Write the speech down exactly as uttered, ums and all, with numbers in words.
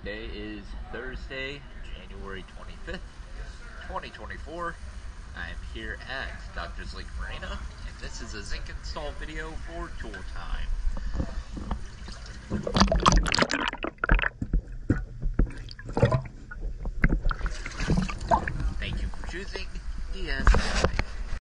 Today is Thursday, January twenty-fifth, twenty twenty-four. I'm here at Doctor's Lake Marina, and this is a zinc install video for Toole time. Thank you for choosing E S